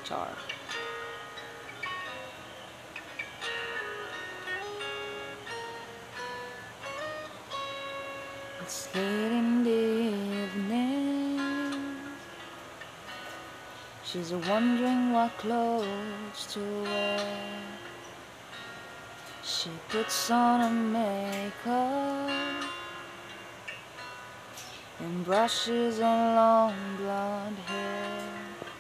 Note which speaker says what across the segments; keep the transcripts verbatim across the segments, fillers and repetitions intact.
Speaker 1: guitar. It's late in the evening. She's wondering what clothes to wear. She puts on her makeup and brushes on long blonde hair.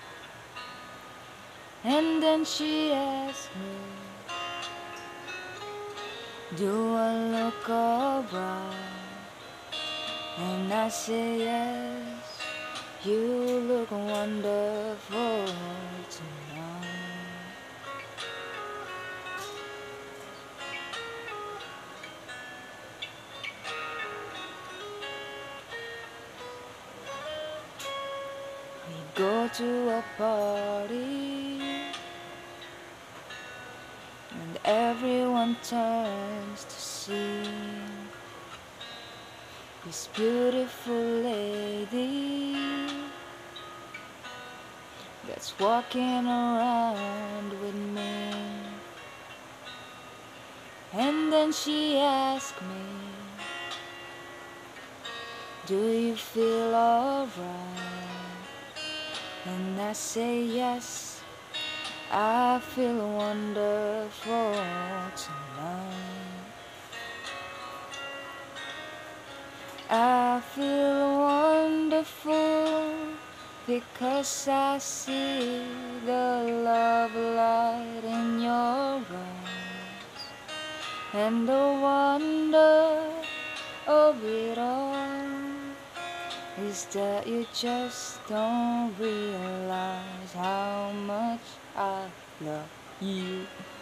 Speaker 1: And then she asks me, do I look alright? And I say yes, you look wonderful tonight. We go to a party and everyone turns to see this beautiful lady that's walking around with me. And then she asks me, do you feel alright? And I say yes, I feel wonderful tonight. I feel wonderful because I see the love light in your eyes, and the wonder of it all is that you just don't realize how much I love you.